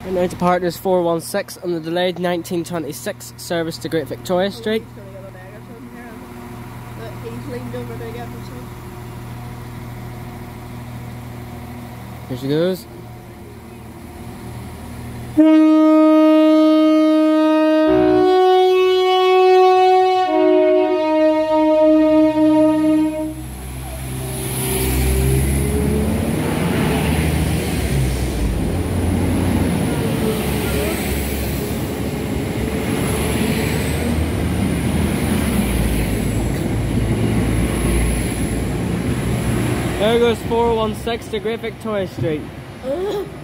Right now to Partners 416 on the delayed 1926 service to Great Victoria Street. Here she goes. There goes 416 to Great Victoria Street.